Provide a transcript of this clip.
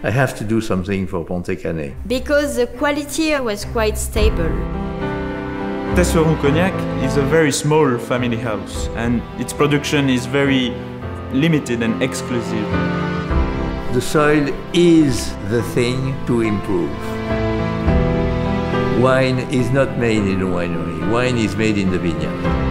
I have to do something for Pontet-Canet. Because the quality was quite stable. Tesseron Cognac is a very small family house, and its production is very limited and exclusive. The soil is the thing to improve. Wine is not made in a winery. Wine is made in the vineyard.